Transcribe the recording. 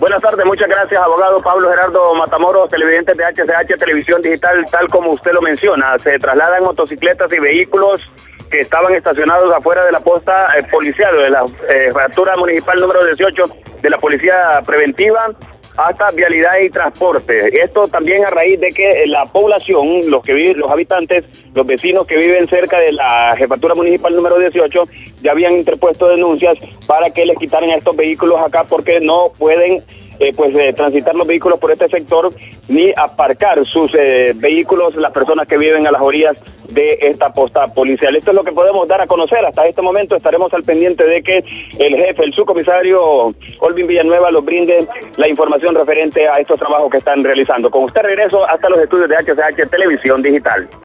Buenas tardes, muchas gracias, abogado Pablo Gerardo Matamoros, televidente de HCH Televisión Digital. Tal como usted lo menciona, se trasladan motocicletas y vehículos que estaban estacionados afuera de la posta policial de la jefatura municipal número 18 de la Policía Preventiva hasta Vialidad y Transporte. Esto también a raíz de que la población, los habitantes, los vecinos que viven cerca de la jefatura municipal número 18, ya habían interpuesto denuncias para que les quitaran estos vehículos acá porque no pueden transitar los vehículos por este sector ni aparcar sus vehículos las personas que viven a las orillas de esta posta policial. Esto es lo que podemos dar a conocer. Hasta este momento estaremos al pendiente de que el jefe, el subcomisario Olvin Villanueva, los brinde la información referente a estos trabajos que están realizando. Con usted regreso hasta los estudios de HCH Televisión Digital.